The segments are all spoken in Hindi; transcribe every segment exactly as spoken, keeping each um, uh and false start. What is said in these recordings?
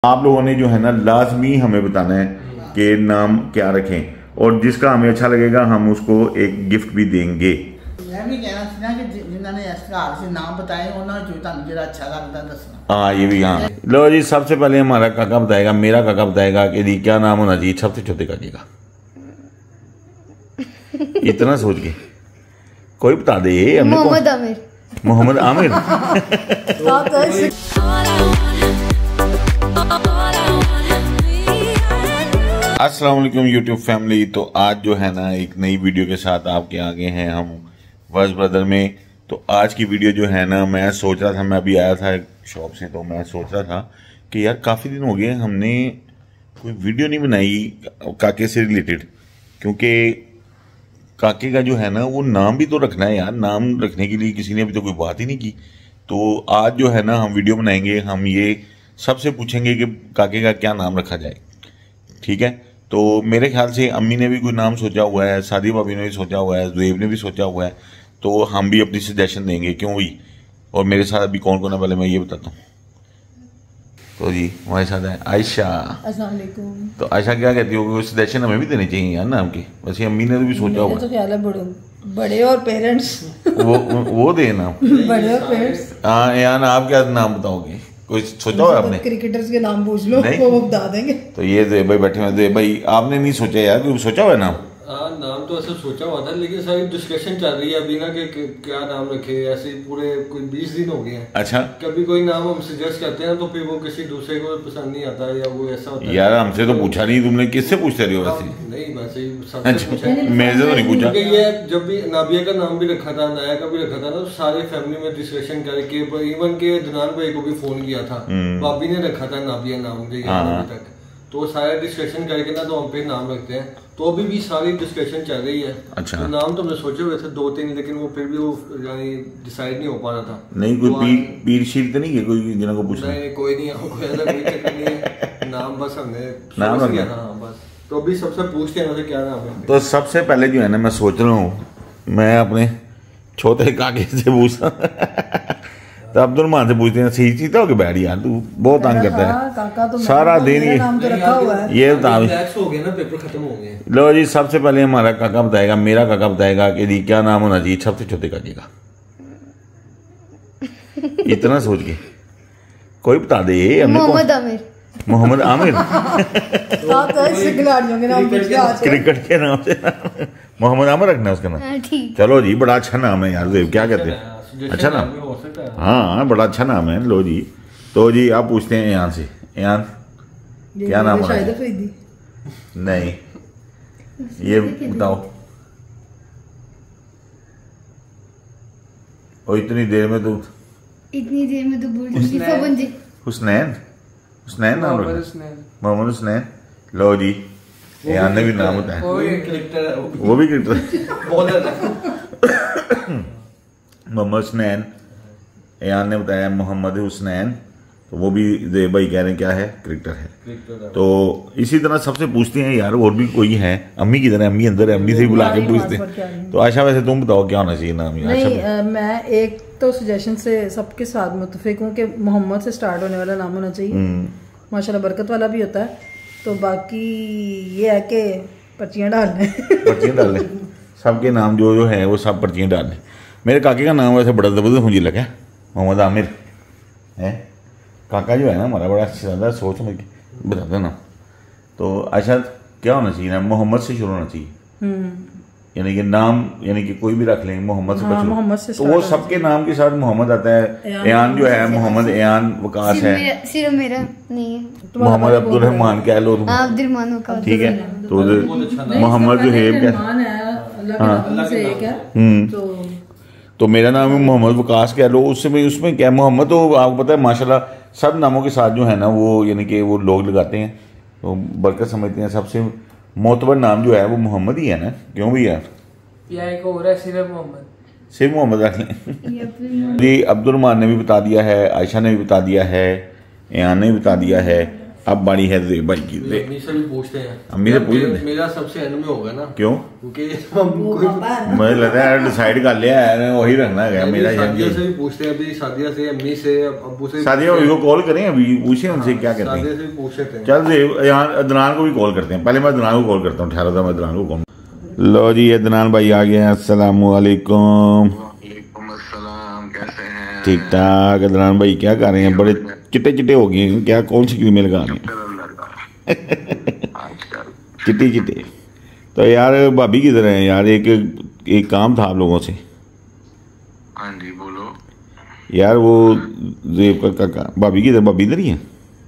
आप लोगों ने जो है ना लाजमी हमें बताना है कि नाम क्या रखें, और जिसका हमें अच्छा लगेगा हम उसको एक गिफ्ट भी देंगे। मैं भी कहना था कि जिन्होंने इस हाल से नाम बताए उन्होंने जो तुम जो अच्छा लगता दसना। हाँ ये भी, हाँ लो जी, सबसे पहले हमारा काका बताएगा, मेरा काका बताएगा कि जी क्या नाम होना चाहिए सबसे छोटे काके का। इतना सोच के कोई बता दे। मोहम्मद आमिर। मोहम्मद आमिर। अस्सलाम वालेकुम यूट्यूब फैमिली। तो आज जो है ना एक नई वीडियो के साथ आपके आगे हैं हम वर्स ब्रदर में। तो आज की वीडियो जो है ना, मैं सोच रहा था, मैं अभी आया था शॉप से, तो मैं सोच रहा था कि यार काफ़ी दिन हो गए हमने कोई वीडियो नहीं बनाई काके से रिलेटेड, क्योंकि काके का जो है ना वो नाम भी तो रखना है यार। नाम रखने के लिए किसी ने अभी तो कोई बात ही नहीं की। तो आज जो है ना हम वीडियो बनाएंगे, हम ये सबसे पूछेंगे कि काके का क्या नाम रखा जाए, ठीक है। तो मेरे ख्याल से अम्मी ने भी कोई नाम सोचा हुआ है, सादी भाभी ने भी सोचा हुआ है, जुएब ने भी सोचा हुआ है, तो हम भी अपनी सजेशन देंगे, क्यों भी। और मेरे साथ अभी कौन कौन है पहले मैं ये बताता हूँ। तो जी हमारे साथ है आयशा। अस्सलाम वालेकुम। तो आयशा क्या कहती हो, सजेशन हमें भी देनी चाहिए यार नाम की। वैसे अम्मी ने तो भी सोचा हुआ है। तो ख्याल है बड़े बड़े और पेरेंट्स वो वो दे नाम बड़े और पेरेंट्स। हाँ यार, आप क्या नाम बताओगे, कोई सोचा हुआ आपने? क्रिकेटर्स के नाम पूछ लो, वो बता देंगे। तो ये जुएब भाई बैठे हुए। जुएब भाई आपने नहीं सोचा यार, कोई सोचा हुआ है नाम? हाँ नाम तो ऐसा सोचा हुआ था, लेकिन सारी डिस्कशन चल रही है अभी ना कि क्या नाम रखे। ऐसे पूरे कोई बीस दिन हो गए हैं। अच्छा। कभी कोई नाम हम सजेस्ट करते हैं तो फिर वो किसी दूसरे को पसंद नहीं आता, या वो ऐसा होता है। यार हमसे तो पूछा नहीं तुमने, किससे पूछते रहे हो वैसे? नहीं वैसे ही मेरे से तो नहीं पूछा। ये जब भी नाबिया का नाम भी रखा था, नाया का भी रखा था ना, सारे फैमिली में डिस्कशन करके, इवन के दनान भाई को भी फोन किया था, भाभी ने रखा था नाबिया नाम अभी तक। तो सारा डिस्कशन करके ना तो हम पे नाम रखते हैं, तो अभी भी सारी डिस्कशन चल रही है। अच्छा। तो नाम तो हमने सोचे हुए थे दो तीन, लेकिन वो फिर भी वो यानी डिसाइड नहीं हो पा रहा था। नहीं कोई तो पीर पीर शीर तो नहीं है कोई जिन्हों को पूछना? नहीं कोई नहीं, कोई ऐसा कोई चक्कर नहीं है। नाम बस हमने नाम रख लिया। हाँ बस। तो अभी सबसे पूछते हैं ना क्या नाम है। तो सबसे पहले जो है ना, मैं सोच रहा हूँ मैं अपने छोटे काके से पूछता तो अब्दुल मान से पूछते हैं, सही चीता हो के बैठ यार, तू बहुत तंग करता है काका। तो सारा दिन ये नाम तो रखा हुआ है। ये बता हो गया ना, पेपर खत्म हो गए। लो जी, सबसे पहले हमारा काका बताएगा, मेरा काका बताएगा कि जी क्या नाम होना चाहिए सबसे छोटे काके का। इतना सोच के कोई बता दे। मोहम्मद आमिर। मोहम्मद आमिर। क्रिकेट के नाम से मोहम्मद आमिर रखना उसका नाम। चलो जी, बड़ा अच्छा नाम है यार। क्या कहते हैं, अच्छा नाम? हाँ बड़ा अच्छा नाम है। लो जी, तो जी आप पूछते हैं यहाँ से, यहाँ क्या नाम है? नहीं ये बताओ। और इतनी देर में तो इतनी देर में तो भूल जी। हुसनैन। हुसनैन नाम रखा? मोहम्मद हुसनैन। लो जी, यहाँ ने भी नाम बताया। वो भी क्रिकेटर। मोहम्मद हुसनैन। यान ने बताया मोहम्मद हुसनैन। तो वो भी जुएब भाई कह रहे हैं क्या है, क्रिकेटर है। तो इसी तरह सबसे पूछते हैं यार, और भी कोई है? अम्मी की तरह, अम्मी अंदर है, अम्मी से ही बुला के पूछते हैं। तो आशा वैसे तुम बताओ क्या होना चाहिए नाम? नहीं आ, मैं एक तो सजेशन से सबके साथ मुतफिक हूँ कि मोहम्मद से स्टार्ट होने वाला नाम होना चाहिए, माशाल्लाह बरकत वाला भी होता है। तो बाकी ये है कि पर्चियाँ डाल लें। पर्चियाँ डाल लें, सबके नाम जो जो है वो सब पर्चियाँ डाल लें। मेरे काके का नाम वैसे बड़ा ज़बरदस्त मुझे लगा, मोहम्मद आमिर है। काका जो है ना हमारा बड़ा अच्छा ज़्यादा सोच समझ के बताते ना। तो अच्छा क्या होना चाहिए ना, मोहम्मद से शुरू होना चाहिए, यानी कि नाम, यानी कि कोई भी रख लेंगे मोहम्मद से। हाँ, मोहम्मद से तो वो सबके नाम के साथ मोहम्मद आता है। एयान जो है मोहम्मद एयान वकास है। सिर्फ मेरा नहीं है, मोहम्मद अब्दुल रहमान कह लो, ठीक है। तो मोहम्मद जो है, तो मेरा नाम है मोहम्मद वकास कह लो। उसमें उसमें क्या मोहम्मद, तो आपको पता है माशाल्लाह सब नामों के साथ जो है ना वो यानी कि वो लोग लगाते हैं, तो बरकत समझते हैं। सबसे मोतबर नाम जो है वो मोहम्मद ही है ना, क्यों भी यार? या एक और है सिर्फ मोहम्मद, सिर्फ मोहम्मद रख लें जी। अब्दुल रहमान ने भी बता दिया है, आयशा ने भी बता दिया है, एयान ने भी बता दिया है, अब बारी है ज़ेब भाई की। अम्मी से भी पूछते हैं। अम्मी से पूछ लेते। मेरा सबसे एंड में होगा ना। क्यों? क्योंकि हम कोई मुझे लगता है डिसाइड कर लिया है, वही रखना है मेरा। सादिया से भी पूछते हैं, अभी सादिया से, अम्मी से, अब्बू से। सादिया भाई को कॉल करें अभी, पूछे उनसे क्या कहते हैं। सादिया से भी पूछ लेते हैं। चल ज़ेब यहाँ अदनान को भी कॉल करते हैं। पहले मैं अदनान को कॉल करता हूँ, ठहरा था मैं अदनान को कॉल। लो जी अदनान भाई आ गए हैं। अस्सलाम वालेकुम। कैसे हैं? ठीक ठाक। अदनान भाई क्या कर रहे हैं? बड़े चिट्टे चिट्टे हो गए हैं, क्या कौन सी क्रीमें लगा रहे हैं? चिट्टी चिट्टे। तो यार भाभी किधर है यार? एक एक काम था आप लोगों से। हाँ जी बोलो यार। वो ज़ेब का काका भाभी किधर? भाभी इधर ही है।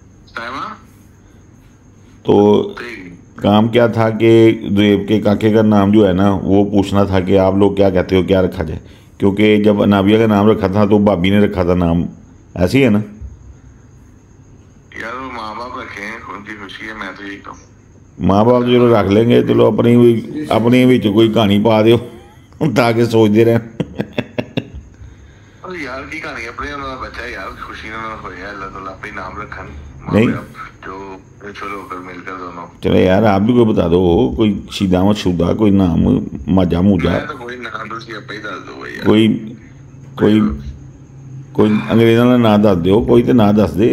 तो काम क्या था कि ज़ेब के काके का नाम जो है ना वो पूछना था कि आप लोग क्या कहते हो, क्या रखा जाए। क्योंकि जब अनाबिया का नाम रखा था तो भाभी ने रखा था नाम, ऐसे ही है ना यार? वो माँ बाप रखे हैं, उनकी खुशी है, मैं तो यही कहूँ। माँ बाप जो रख लेंगे, चलो अपनी अपनी विच कोई कहानी पा दो ताकि सोचते रहे। यार की कहानी अपने उन्होंने बच्चा यार, खुशी ना होया, अल्लाह ताला पे नाम रखन नहीं जो चलो कर मिलकर दोनों। चलो यार आप भी कोई बता दो, कोई सीधा मत शुदा कोई नाम, माजा मूजा तो कोई नाम तो सी अपने दस दो भैया। कोई कोई कोई अंग्रेज़ों का नाम दस दो, कोई तो ना दस दे।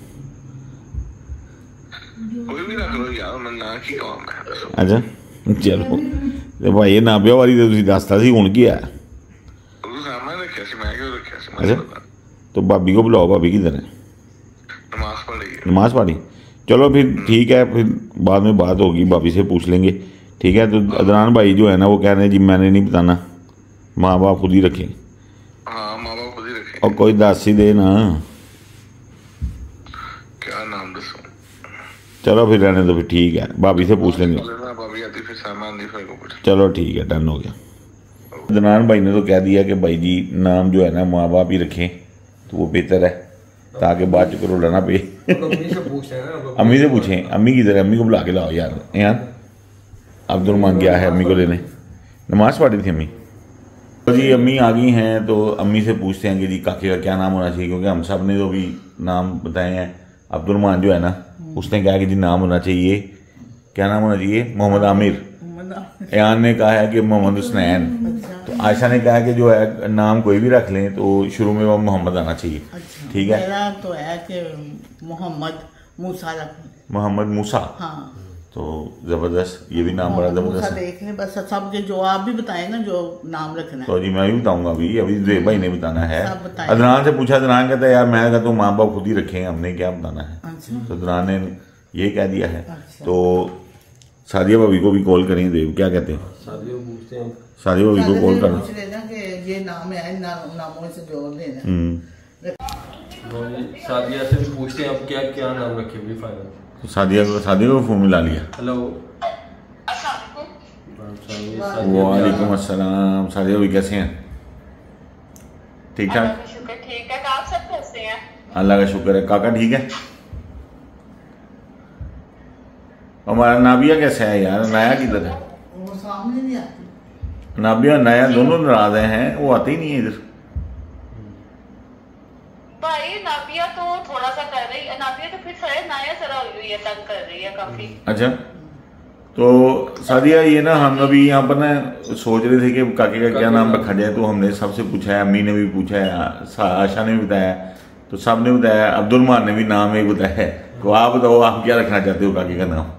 कोई भी रख लो यार, मैं ना की कहूँ मैं। अच्छा चलो ते भाई ये नाबिया वाली तो तुसीं दसता सी, हुण की है? तू सामने रखा सी, मैं क्यों रखा सी? अच्छा तो भाभी को बुलाओ, भाभी किधर है? नमाज पढ़ी। नमाज पढ़ी। चलो फिर ठीक है, फिर बाद में बात होगी, भाभी से पूछ लेंगे। ठीक है। तो अदनान भाई जो है ना वो कह रहे हैं जी मैंने नहीं बताना, माँ बाप खुद ही रखें। हाँ माँ बाप खुद ही रखे। और कोई दस ही दे ना। क्या नाम दसो? चलो फिर रहने दो, फिर ठीक है, भाभी से पूछ लेंगे। भाभी आती फिर सामान दी फिर को। चलो ठीक है, डन हो गया। अदनान भाई ने तो कह दिया कि भाई जी नाम जो है ना माँ बाप ही रखें तो वो बेहतर है, ताकि बाद च करो ना पे। अम्मी से पूछते हैं ना। अम्मी से पूछें, अम्मी किधर है? अम्मी को बुला के लाओ यार। यार अब्दुलरहमान गया है अम्मी को लेने, नमाज पढ़ी थी अम्मी। तो जी अम्मी आ गई हैं, तो अम्मी से पूछते हैं कि जी काके का क्या नाम होना चाहिए, क्योंकि हम सब ने तो भी नाम बताए हैं। अब्दुलरहमान जो है ना उसने कहा कि जी नाम होना चाहिए, क्या नाम होना चाहिए? मोहम्मद आमिर। यान ने कहा है कि मोहम्मद हुसनैन। तो आयशा ने कहा कि जो है नाम कोई भी रख लें तो शुरू में वो मोहम्मद आना चाहिए। ठीक है। मेरा तो है कि मोहम्मद मूसा रखें। मोहम्मद मूसा। हाँ तो जबरदस्त, ये भी नाम बड़ा जबरदस्त है। देख लें बस, सबके जो आप भी बताए ना जो नाम रखना है। तो जी मैं भी बताऊंगा अभी, अभी ज़ेब भाई ने बताना है। सब बताएं। अदनान से पूछा, अदनान कहता है यार मैं कहता हूँ माँ बाप खुद ही रखें, हमने क्या बताना है। अच्छा। तो अदनान ने ये कह दिया है। अच्छा। तो सादिया भाभी को भी कॉल करें, देव क्या कहते हैं? सादिया पूछते हैं। सादिया भाभी को कॉल करना। पूछ लेना कि ये नाम है, इन नाम, नामों से जोड़ लेना। हम्म। सादिया से भी पूछते हैं अब क्या क्या नाम रखे भी फाइनल। तो सादिया को सादिया को फोन मिला लिया। हेलो वालेकुम अस्सलाम। सादिया भाभी कैसे हैं? ठीक ठाक? ठीक है। आप सब कैसे हैं? अल्लाह का शुक्र है। काका ठीक है? हमारा नाबिया कैसा है यार? नया किधर है? वो सामने नहीं आती। नाबिया नया दोनों नाराज हैं, वो आते ही नहीं है इधर। भाई नाबिया तो थोड़ा सा कर रही है, नाबिया तो फिर सारे नया सरा हुई है, तंग कर रही है काफी। अच्छा तो सादिया ये ना हम अभी यहाँ पर ना सोच रहे थे कि काके का क्या नाम रखा जाए, तो हमने सबसे पूछा है, अम्मी ने भी पूछा है, आशा ने भी बताया, तो सब ने बताया, अब्दुलरहमान ने भी नाम ही बताया है। तो आप बताओ आप क्या रखना चाहते हो काके का नाम?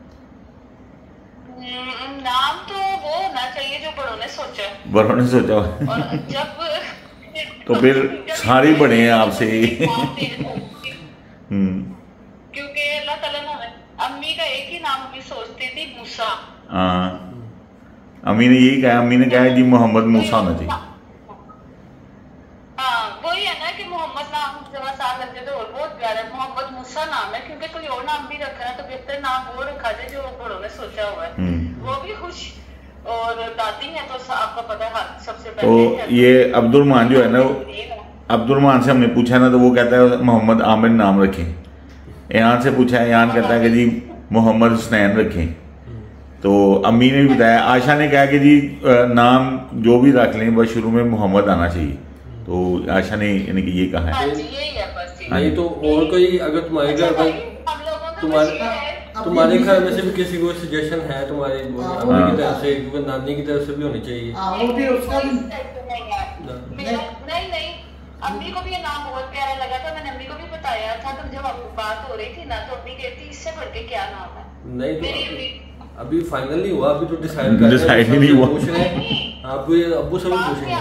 नाम तो वो होना चाहिए जो बड़ों ने सोचा। बड़ों ने सोचा और जब तो फिर सारे बड़े हैं आपसे। क्योंकि अल्लाह ताला ने अम्मी का एक ही नाम भी सोचती थी, मूसा। हाँ अम्मी ने यही कहा, अम्मी ने कहा जी मोहम्मद मूसा होना चाहिए। हाँ वही है ना कि मोहम्मद नाम जब साथ लगते तो और बहुत प्यारा है। मोहम्मद मूसा नाम है, क्योंकि कोई और नाम भी रखा है तो बेहतर नाम वो रखा जाए जो बड़ों ने सोचा हुआ है। वो भी खुश और दादी है तो आपका पता है सबसे पहले। तो ये अब्दुलरहमान जो है ना, अब्दुलरहमान से हमने पूछा ना तो वो कहता है मोहम्मद आमिर नाम रखें। ईरान से पूछा है, ईरान कहता है कि जी मोहम्मद हुसनैन रखें। तो अम्मी ने भी बताया, आशा ने कहा कि जी नाम जो भी रख लें बस शुरू में मोहम्मद आना चाहिए। तो आशा ने यानी कि ये कहा है। यही है बस। नहीं तो और कोई अगर तुम्हारे घर पर हम लोगों तुम्हारे तुम्हारे घर में से भी किसी को सजेशन है तुम्हारी अम्मी की तरफ से, क्योंकि नानी की तरफ से भी होनी चाहिए। वो भी उसका भी नहीं नहीं अम्मी को भी ये नाम बहुत प्यारा लगा था, मैंने अम्मी को भी बताया था। तो जब आपको बात हो रही थी ना तो अम्मी कहती इससे बढ़ के क्या नाम है। नहीं तो अभी फाइनल नहीं हुआ, अभी तो डिसाइड कर डिसाइड ही नहीं हुआ। पूछ रहे हैं आप अब्बू से भी पूछेंगे।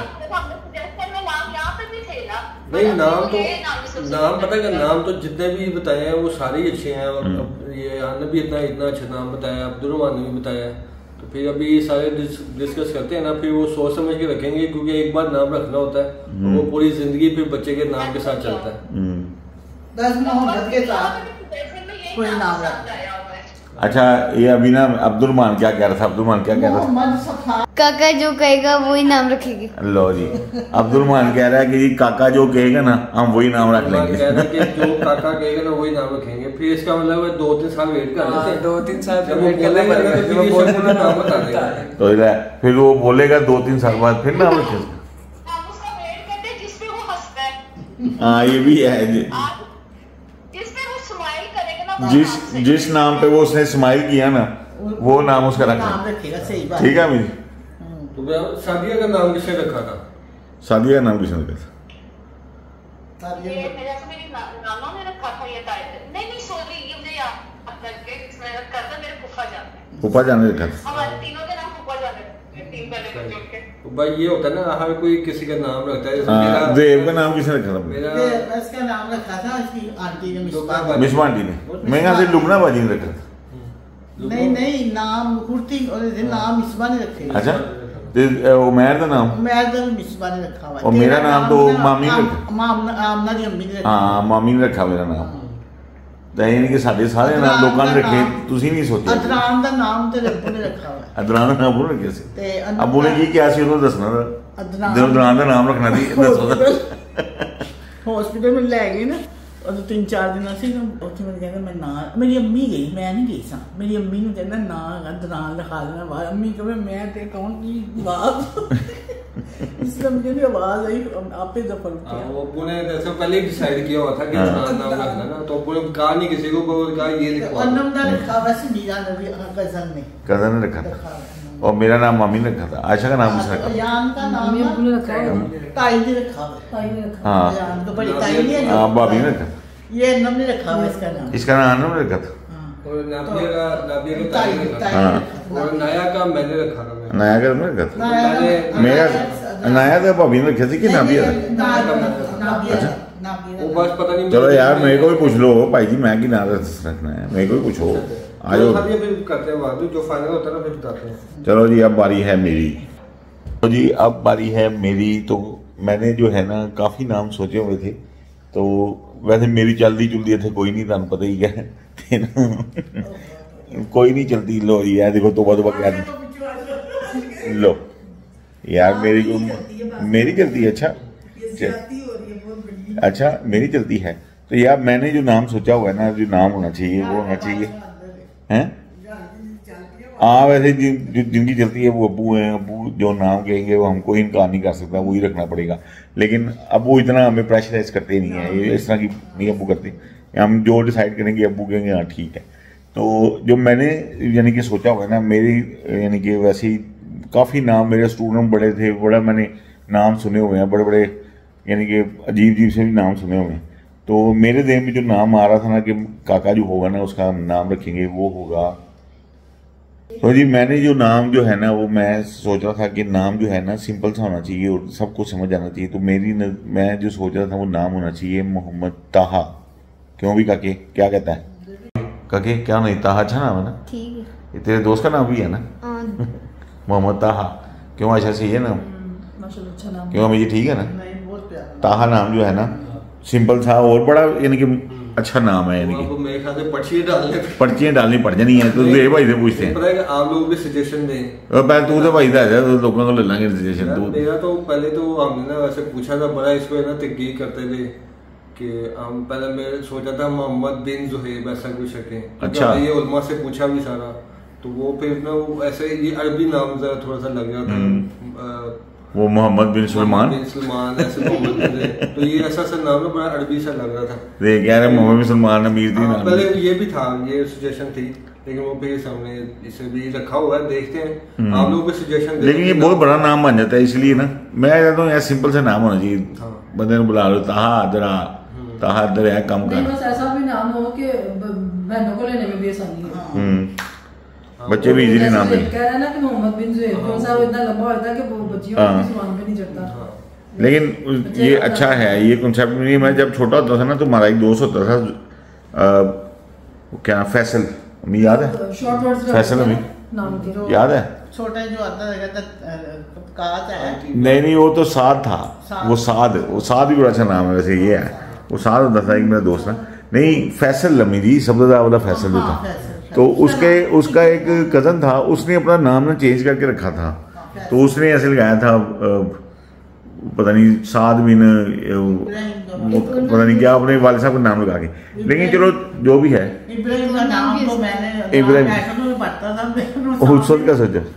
नहीं नाम तो नाम पता है, नाम तो जितने भी बताए हैं वो सारे ही अच्छे हैं। और ये आने भी इतना इतना अच्छा नाम बताया, अब्दुर्रहमान ने भी बताया। तो फिर अभी सारे डिस्कस करते हैं ना, फिर वो सोच समझ के रखेंगे, क्योंकि एक बार नाम रखना होता है वो पूरी जिंदगी फिर बच्चे के नाम के साथ चलता है। बस मोहम्मद के साथ कोई नाम रखता है। अच्छा ये अभी ना अब्दुर्रहमान क्या कह रहा था, अब्दुर्रहमान क्या कह रहा था? काका जो कहेगा वही नाम रखेगी। लो जी अब्दुर्रहमान कह रहा है कि जी काका जो कहेगा ना हम वही नाम रख लेंगे। कह रहा है कि जो काका कहेगा ना वही नाम रखेंगे। फिर इसका मतलब है दो तीन साल वेट कर लेते हैं। दो तीन साल जब वो बोलेगा नाम बता देगा। तो फिर वो बोलेगा दो तीन साल बाद फिर नाम रखेगा। हाँ ये भी है, जिस जिस नाम पे वो उसने स्माइल किया ना वो नाम उसका रखना। ठीक है मेरी। तो सादिया का नाम किसने रखा था? सादिया का नाम किसने रखा था? फूफा जान ने रखा था। भाई ये होता है ना हर कोई किसी का नाम रखता है। हाँ, देव का नाम किसने रखा था? मेरा इसका नाम रखा था इसकी आंटी ने, मिसबा आंटी ने। मैं यहाँ से लुबना बाजी ने रखा था। नहीं नहीं नाम कुर्ती नाम मिसबा ने रखे। अच्छा उमैर का नाम उमैर का मिसबा ने रखा हुआ। और मेरा नाम तो मामी ने रखा। आमना की अम्मी ने रखा। हाँ मामी ने रखा मेरा नाम। यानी कि साढ़े सारे नाम लोगों ने रखे, तुसी नहीं सोचे। अदनान का नाम ते अब्बू ने रखा हुआ। अदनान का नाम रखे सी। अब्बू ने की क्या सी उन्होंने दसना था। अदनान का नाम रखना थी। हॉस्पिटल में ले गए ना और तीन चार दिन से ਉੱਥੇ ਮੈਨੂੰ ਕਹਿੰਦਾ ਮੈਂ ਨਾ ਮੇਰੀ ਅੰਮੀ ਗਈ, ਮੈਂ ਨਹੀਂ ਗਈ ਸਾਂ। ਮੇਰੀ ਅੰਮੀ ਨੂੰ ਕਹਿੰਦਾ ਨਾ ਅਦਨਾਨ ਲਿਖਾ ਦੇਣਾ ਬਾਹਰ। ਅੰਮੀ ਕਹੇ ਮੈਂ ਤੇ ਕੌਣ ਕੀ बात इसलिए मुझे भी आवाज आई आप ही दफन किया। वो अब्बू ने जैसे पहले ही डिसाइड किया हुआ था कि नाम नाम रखना ना, तो अब्बू ने कहा नहीं किसी को, कहा ये लिखवा। अन्नम का लिखा वैसे मीरा ने कजन ने कजन ने रखा था और मेरा नाम मामी ने रखा था। आयशा का नाम किसने रखा? यान का नाम अब्बू ने रखा है। ताई ने रखा है। ताई ने रखा। हां यान तो बड़ी ताई ने। हां भाभी ने रखा। ये अन्नम ने रखा है इसका नाम। इसका नाम अन्नम ने रखा था। और नाबिया का नाबिया का ताई ने रखा। हां और नया का मैंने रखा था। नया का मैंने रखा था। मेरा नया तो भाभी ने रखा थी कि नाबिया था? वो बस पता नहीं। चलो यार मेरे को भी पूछ लो भाई जी, मैं की नाम रखना है मेरे को भी पूछो। आज करते हैं बात, जो फाइनल होता है ना फिर बताते हैं। चलो जी अब बारी है मेरी। तो जी अब बारी है मेरी। तो मैंने जो है ना काफ़ी नाम सोचे हुए थे, तो वैसे मेरी चलती चुलती थे कोई नहीं, तुम पता ही है कोई नहीं चलती। लो जी यार देखो तोबा तोबा क्या लो यार मेरी मेरी चलती है। अच्छा अच्छा मेरी चलती है। तो यार मैंने जो नाम सोचा हुआ है ना, जो नाम होना चाहिए वो होना चाहिए हैं। हाँ वैसे जिन जिनकी चलती है वो अब्बू हैं। अब्बू जो नाम कहेंगे वो हमको इनकार नहीं कर सकता, वो ही रखना पड़ेगा। लेकिन अब वो इतना हमें प्रेशराइज करते नहीं है, ये इस तरह की नहीं अब्बू करते। हम जो डिसाइड करेंगे अब्बू कहेंगे हाँ ठीक है। तो जो मैंने यानी कि सोचा हुआ है ना, मेरी यानी कि वैसे ही काफ़ी नाम मेरे स्टूडेंट बड़े थे, बड़ा मैंने नाम सुने हुए हैं, बड़े बड़े यानी कि अजीब अजीब से भी नाम सुने हुए हैं। तो मेरे देह में जो नाम आ रहा था ना कि काका जो होगा ना उसका नाम रखेंगे वो होगा। तो जी मैंने जो नाम जो है ना वो मैं सोच रहा था कि नाम जो है ना सिंपल सा होना चाहिए और सबको समझ आना चाहिए। तो मेरी न, मैं जो सोच रहा था वो नाम होना चाहिए मोहम्मद ताहा। क्यों भी काके क्या कहता है काके क्या नहीं ताहा अच्छा नाम है ना? ठीक है। ये तेरे दोस्त का नाम भी है ना मोहम्मद ताहा? क्यों अच्छा सही है नाम? अच्छा नाम। क्यों अम्मी जी ठीक है ना? ताहा नाम जो है ना सिंपल था और बड़ा यानी कि अच्छा नाम है। यानी कि मेरे ख्याल से पर्चियां डालने पर्चियां डालनी पड़ जानी है। तो ये भाई से पूछते हैं। पता है कि आप लोग भी सजेशन दें। पहले तू तो भाई था तो लोगों को ले लेंगे सजेशन। तू मेरा तो पहले तो हमने ना वैसे पूछा था, बड़ा इस पर ना तहकीक करते थे कि हम पहले मैं सोचा था मोहम्मद बिन जुहैब ऐसा कुछ रखें। अच्छा ये उलमा से पूछा भी सारा, तो वो फिर ना वो ऐसे ये अरबी नाम जरा थोड़ा सा लग रहा था वो मोहम्मद बिन सलमान बिन सलमान ऐसे मोहम्मद बिन, तो ये ऐसा सा नाम ना बड़ा अरबी सा लग रहा था। देख यार मोहम्मद बिन सलमान अमीर थी नाम। पहले ये भी था, ये सजेशन थी, लेकिन वो फिर सामने इसे भी रखा हुआ है, देखते हैं आप लोगों को सजेशन। लेकिन ये बहुत बड़ा नाम बन जाता है, इसलिए ना मैं कहता हूँ यार सिंपल सा नाम होना चाहिए। बंदे ने बुला लो ताहा अदरा, ताहा अदर है कम कर, बस ऐसा भी नाम हो कि बहनों को लेने में भी आसानी हो, बच्चे भी इजीली नाम ले। कह रहा है ना कि मोहम्मद बिन जुहैर कौन सा इतना लंबा होता है कि वो बच्चियों को किसी मान पे नहीं चढ़ता। लेकिन ये अच्छा है, ये कॉन्सेप्ट नहीं। मैं जब छोटा होता था ना तो हमारा एक दोस्त होता था आ, क्या फैसल, हमें याद है फैसल, हमें नाम के याद है। छोटा जो आता है काज है, नहीं नहीं वो तो साद था, वो साद, वो साद भी बड़ा अच्छा नाम है वैसे। ये है वो साद होता था एक मेरा दोस्त ना, नहीं फैसल लमी जी सबदा वाला फैसल जो था, तो उसके उसका एक कजन था, उसने अपना नाम ना चेंज करके रखा था, तो उसने ऐसे लगाया था पता नहीं साद बिन पता नहीं क्या अपने वाले साहब का नाम लगा के। लेकिन चलो जो भी है, इब्राहिम का नाम तो मैंने इब्राहिम में पढ़ता था, खूबसूरत का सोचा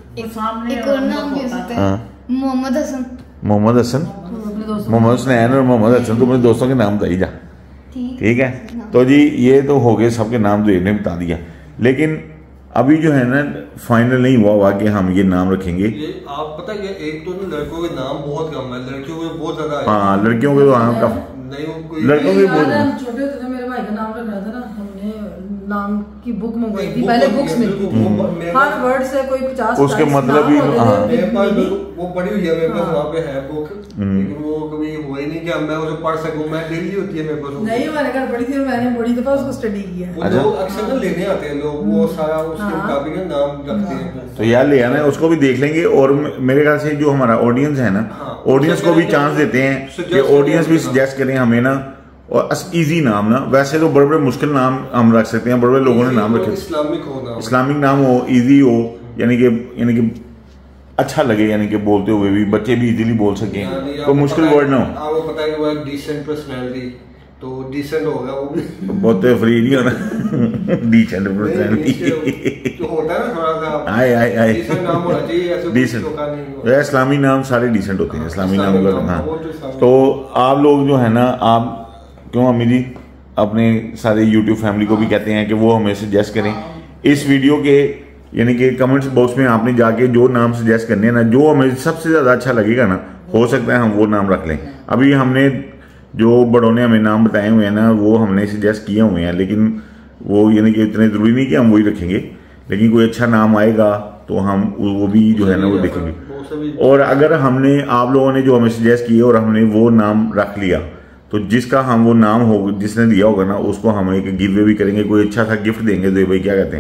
एक और नाम भी हो सकता है मोहम्मद हसन। मोहम्मद हसन, मोहम्मद हसनैन और मोहम्मद हसन, तो मेरे दोस्तों के नाम बताइए जा, ठीक है। तो जी ये तो हो गए सबके नाम तो इन्हें बता दिया, लेकिन अभी जो है ना फाइनल नहीं हुआ हुआ कि हम ये नाम रखेंगे। ये आप पता है एक तो ना लड़कों के नाम बहुत कम है, लड़कियों के बहुत ज्यादा है। हाँ लड़कियों के तो हाँ कम, नहीं लड़कों के बहुत। हम छोटे होते थे, मेरे भाई का नाम रखना था ना, हमने नाम की बुक मंगवाई थी, पहले बुक्स मिलती थी हर वर्ड से कोई पचास उसके मतलब भी हाँ मेरे पास वो पढ़ी हुई है, मेरे पास वहाँ पे है बुक, लेकिन वो कभी हुआ ही नहीं कि मैं उसे पढ़ सकूं। मैं डेली होती है मेरे पास, नहीं मैंने घर पढ़ी थी और मैंने बड़ी दफा उसको स्टडी किया। वो लोग अक्सर ना लेने आते हैं लोग, वो सारा उसके मुताबिक नाम रखते हैं। तो यार ले आना, उसको भी देख लेंगे। और मेरे ख्याल से जो हमारा ऑडियंस है ना, ऑडियंस को भी चांस देते हैं कि ऑडियंस भी सजेस्ट करें हमें ना, और इजी नाम ना, वैसे तो बड़े बड़े मुश्किल नाम हम रख सकते हैं, बड़े बड़े लोगों ने नाम रखे, इस्लामिक हो नाम, इस्लामिक नाम हो, इजी हो, यानी कि यानी कि अच्छा लगे, यानी कि बोलते हुए भी बच्चे भी इजीली बोल सकें, कोई मुश्किल वर्ड ना हो। आपको पता है कि वो डिसेंट पर्सनालिटी, तो डिसेंट होगा वो भी बहुत फ्री नहीं होना डिसेंट पर्सनालिटी तो होता है ना थोड़ा सा, आए आए आए डिसेंट नाम होना चाहिए, ऐसे डिसेंट। इस्लामी नाम सारे डिसेंट होते हैं, इस्लामी नाम का। हाँ तो आप लोग जो है ना, आप क्यों अम्मी जी अपने सारे यूट्यूब फैमिली को भी कहते हैं कि वो हमें सजेस्ट करें इस वीडियो के, यानी कि कमेंट्स बॉक्स में आपने जाके जो नाम सजेस्ट करने हैं ना, जो हमें सबसे ज़्यादा अच्छा लगेगा ना, हो सकता है हम वो नाम रख लें। अभी हमने जो बड़ों ने हमें नाम बताए हुए हैं ना, वो हमने सजेस्ट किए हुए हैं, लेकिन वो यानी कि इतने ज़रूरी नहीं कि हम वही रखेंगे, लेकिन कोई अच्छा नाम आएगा तो हम वो भी जो है ना वो देखेंगे। और अगर हमने आप लोगों ने जो हमें सजेस्ट किए और हमने वो नाम रख लिया, तो जिसका हम वो नाम हो जिसने दिया होगा ना, उसको हम एक गिव वे भी करेंगे, कोई अच्छा सा गिफ्ट देंगे। तो भाई क्या कहते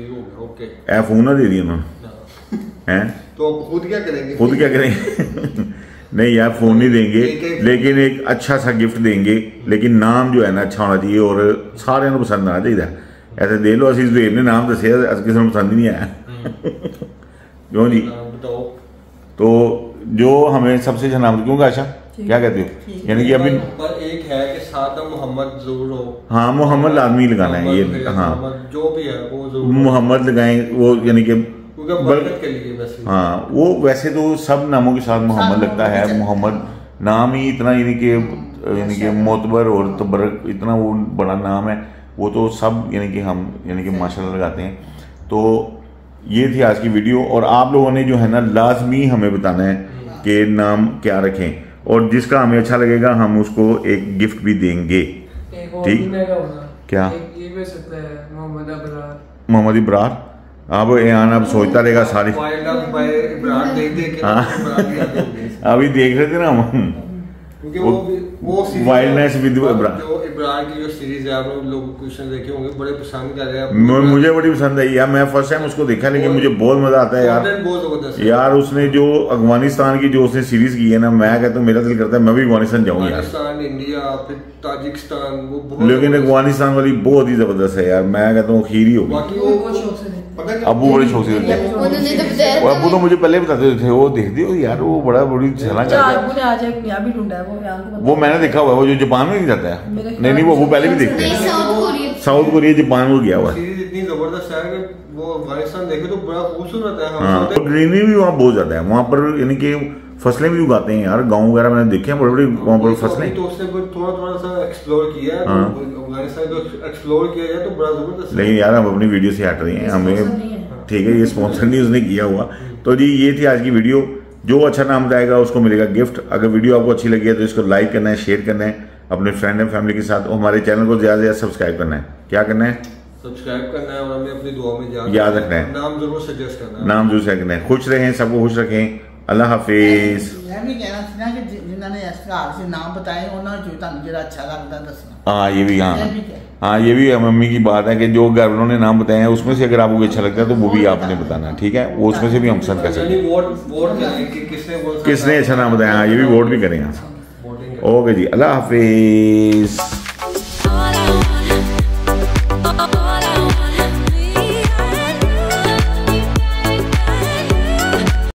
हैं, ए फोन ना दे दिया उन्होंने हैं, तो खुद क्या करेंगे, खुद क्या करेंगे नहीं यार फोन नहीं देंगे, लेकिन एक अच्छा सा गिफ्ट देंगे, लेकिन नाम जो है ना अच्छा होना चाहिए और सारे को पसंद आना चाहिए। ऐसे दे लो असीस वेब ने नाम दसे, किसी को पसंद नहीं आया क्यों जी। तो जो हमें सबसे अच्छा नाम, क्यों आशा क्या कहते हो, यानी कि अभी एक है कि सादा मोहम्मद जरूर हो। हाँ मोहम्मद लाजमी लगाना है ये, हाँ जो भी है वो जरूर मोहम्मद लगाएं, वो यानी कि बरकत के लिए वैसे। हाँ वो वैसे तो सब नामों के साथ मोहम्मद लगता है, मोहम्मद नाम ही इतना यानी कि यानी कि मोतबर और तबरक इतना वो बड़ा नाम है, वो तो सब यानी कि हम यानी कि माशाल्लाह लगाते हैं। तो ये थी आज की वीडियो, और आप लोगों ने जो है ना लाजमी हमें बताना है कि नाम क्या रखें, और जिसका हमें अच्छा लगेगा हम उसको एक गिफ्ट भी देंगे। ठीक क्या मोहम्मद इब्रार, अब यान अब सोचता रहेगा सारी, अभी देख रहे थे ना हम क्योंकि वो वो वाइल्डनेस विद इब्रार, जो इब्रार की जो सीरीज है आप लोग क्वेश्चन देखे होंगे, बड़े पसंद कर रहे हैं, मुझे बड़ी पसंद आई यार। मैं फर्स्ट टाइम उसको देखा, लेकिन मुझे बहुत मजा आता है यार। यार उसने जो अफगानिस्तान की जो उसने सीरीज की है ना, मैं कहता हूँ मेरा दिल करता है मैं भी अफगानिस्तान जाऊँ यार, इंडिया फिर ताजिकिस्तान, वो लेकिन अफगानिस्तान वाली बहुत ही जबरदस्त है यार, मैं कहता हूँ खीर ही होगी। अबू बड़े शौक से देखते हैं, अबू तो मुझे पहले बताते थे, वो देखते हो यार वो बड़ा बड़ी ढूंढा है वो, वो मैंने देखा हुआ है, वो जो जापान में नहीं जाता है, नहीं नहीं वो वो पहले भी देखते हैं, साउथ कोरिया जापान को गया हुआ है। सीरीज इतनी जबरदस्त है कि वो अफगानिस्तान देखे तो बड़ा खूबसूरत है। हाँ, और ग्रीनरी भी वहाँ बहुत ज्यादा है, वहाँ पर यानी कि फसलें भी उगाते हैं यार, गाँव वगैरह मैंने देखे हैं बड़ी बड़ी वहाँ पर फसलें। तो उसने थोड़ा थोड़ा सा एक्सप्लोर किया है, अफगानिस्तान को एक्सप्लोर किया जाए तो बड़ा जबरदस्त। नहीं यार, हम अपनी वीडियो से हट रही हैं, हमें ठीक है, ये स्पॉन्सर नहीं उसने किया हुआ। तो जी ये थी आज की वीडियो, जो अच्छा नाम जाएगा उसको मिलेगा गिफ्ट। अगर वीडियो आपको अच्छी लगी है तो इसको लाइक करना है, शेयर करना है अपने फ्रेंड एंड फैमिली के साथ, और हमारे चैनल को ज्यादा से ज्यादा सब्सक्राइब करना है। क्या करना है? सब्सक्राइब करना है, और हमें अपनी दुआ में याद याद रखना है, नाम जरूर सजेस्ट करना है, नाम जरूर सजेस्ट करना है। खुश रहें, सबको खुश रखें, अल्लाह हाफिज। मैं भी कहना था ना कि जिन्होंने इस तरह से नाम बताए उन्होंने जो तुम जो अच्छा लगता दसना। हाँ ये भी, हाँ हाँ ये भी मम्मी की बात है कि जो घर वालों ने नाम बताए हैं उसमें से अगर आपको अच्छा लगता है तो वो भी आपने बताना, ठीक है, वो उसमें से भी हम पसंद कर सकते हैं। वोट वोट करें कि किसने किसने अच्छा नाम बताया, हाँ ये भी वोट भी करेंगे। ओके जी, अल्लाह हाफिज।